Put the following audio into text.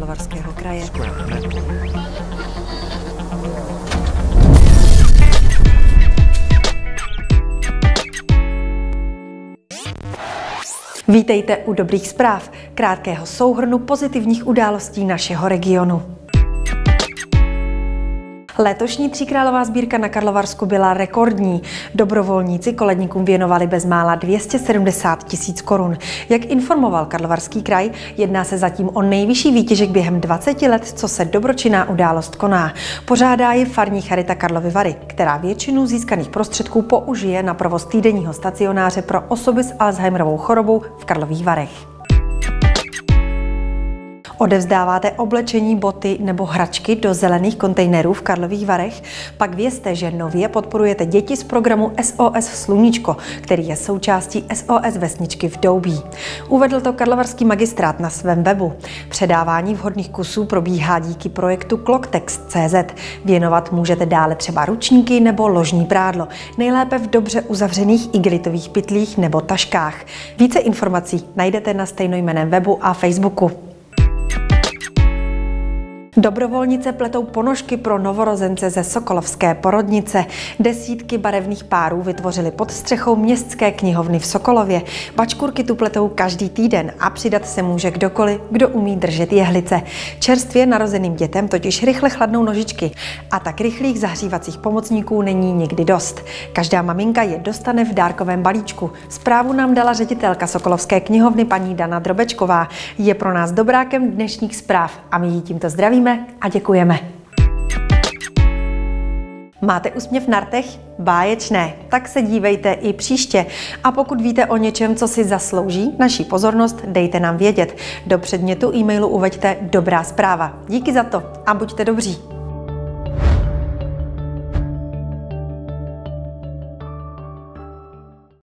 Karlovarského kraje. Vítejte u Dobrých zpráv, krátkého souhrnu pozitivních událostí našeho regionu. Letošní tříkrálová sbírka na Karlovarsku byla rekordní. Dobrovolníci koledníkům věnovali bezmála 270 000 korun. Jak informoval Karlovarský kraj, jedná se zatím o nejvyšší výtěžek během 20 let, co se dobročinná událost koná. Pořádá ji farní charita Karlovy Vary, která většinu získaných prostředků použije na provoz týdenního stacionáře pro osoby s Alzheimerovou chorobou v Karlových Varech. Odevzdáváte oblečení, boty nebo hračky do zelených kontejnerů v Karlových Varech? Pak vězte, že nově podporujete děti z programu SOS Sluníčko, který je součástí SOS Vesničky v Doubí. Uvedl to karlovarský magistrát na svém webu. Předávání vhodných kusů probíhá díky projektu Clocktext.cz. Věnovat můžete dále třeba ručníky nebo ložní prádlo, nejlépe v dobře uzavřených igelitových pytlích nebo taškách. Více informací najdete na stejnojmenném webu a Facebooku. Dobrovolnice pletou ponožky pro novorozence ze Sokolovské porodnice. Desítky barevných párů vytvořily pod střechou městské knihovny v Sokolově. Bačkurky tu pletou každý týden a přidat se může kdokoliv, kdo umí držet jehlice. Čerstvě narozeným dětem totiž rychle chladnou nožičky a tak rychlých zahřívacích pomocníků není nikdy dost. Každá maminka je dostane v dárkovém balíčku. Zprávu nám dala ředitelka Sokolovské knihovny paní Dana Drobečková. Je pro nás dobrákem dnešních zpráv a my jí tímto zdravíme a děkujeme. Máte úsměv na rtech? Báječné, tak se dívejte i příště. A pokud víte o něčem, co si zaslouží naší pozornost, dejte nám vědět. Do předmětu e-mailu uveďte Dobrá zpráva. Díky za to a buďte dobří.